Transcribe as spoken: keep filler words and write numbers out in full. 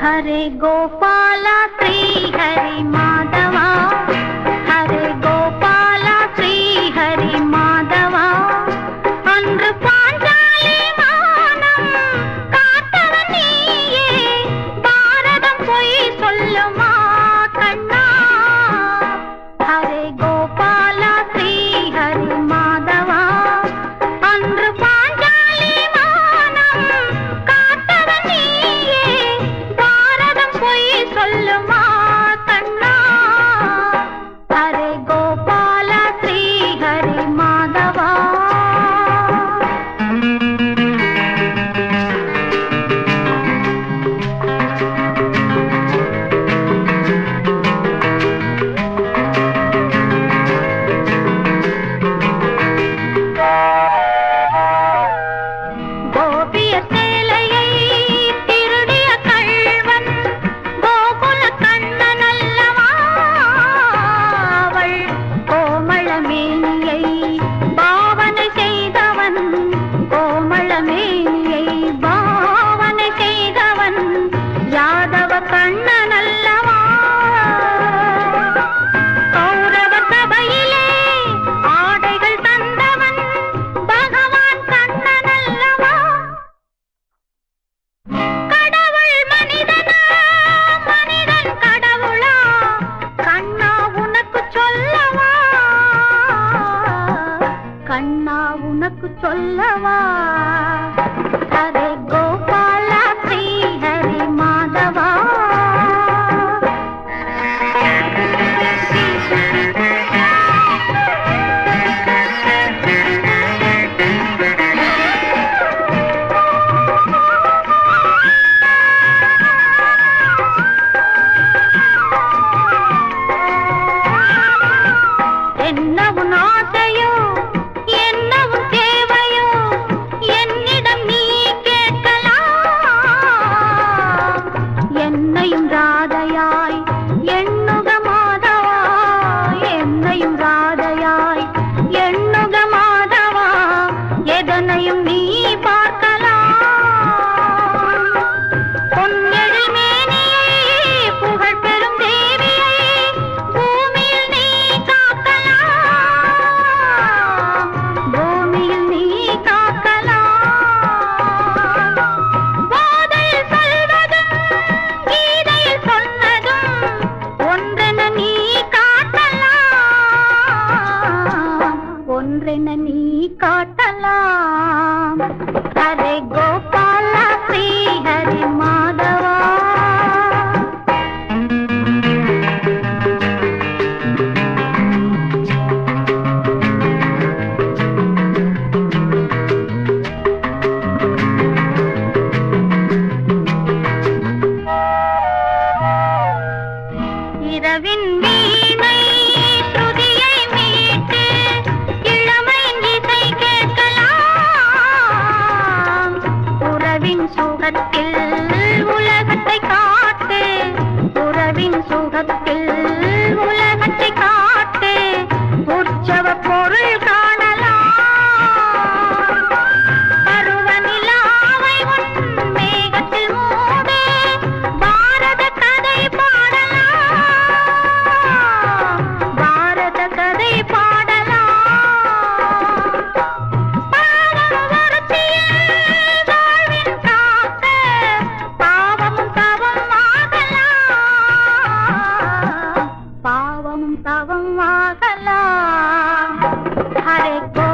हरे गोपाला श्री हरि माधवा, हरे गोपाला श्री हरि माधवा. அன்று பாஞ்சாலி வானம் காத்தவன் நீயே, பாரதம் பொய் சொல்லுமா கண்ணா. ஹரே கோபாலா ஸ்ரீ ஹரி மாதவா, அன்று பாஞ்சாலி வானம் காத்தவன் நீயே, பாரதம் பொய் சொல்லுமா கண்ணா. ஹரே கோபாலா ஸ்ரீ ஹரி மாதவா. கோபிய சேலையை திருடிய கள்வன் கோகுல கண்ணன் அல்லவா. அவள் கோமளமேனியை பாவனை செய்தவன், கோமளமேனியை பாவனை செய்தவன் யாதவ கண்ணன் அல்லவா. கௌரவ சபையிலே ஆடைகள் தந்தவன் பகவான் கண்ணன் அல்லவா. கடவுள் மனிதனா, மனிதன் கடவுளா, கண்ணா உனக்கு சொல்லவா, கண்ணா உனக்கு சொல்லவா. ஹரே கோபாலா ஸ்ரீ ஹரி மாதவா. என்ன உன் ஆசையோ, என்ன உன் தேவையோ, என்னிடம் நீ கேட்கலாம். என்னையும் ராதையாய் எண்ணுக மாதவா, என்னையும் ராதையாய் எண்ணுக மாதவா, எதனையும் நீ பார்க்கலாம். பொன்னெழில் மேனியை புகழ் பெறும் தேவியை பூமியில் நீ காக்கலாம், பூமியில் நீ காக்கலாம். போதையில் சொல்வதும் கீதையில் சொன்னதும் ஒன்றென நீ காட்டலாம், ஒன்றென நீ காட்டலாம். ஹரே கோபாலா ஸ்ரீ ஹரி மாதவா. இரவின் வீணை ஸ்ருதியை மீட்டு இளமையின் இசை கேட்கலாம். உறவின் சுகத்தில் உலகத்தை காட்டு, உறவின் சுகத்தில் உலகத்தை காட்டு, உற்சவ பொருள் காணலாம். பருவ நிலாவை உன் மேகத்தில் மூடு, பாரத கதை பாடலாம், பாரத கதை பாடலாம். பாவம் ஒருத்தியில் வாழ்வின் காக்க, பாவமும் தவம் ஆகலாம், பாவமும் தவம் ஆகலாம். ஹரே கோ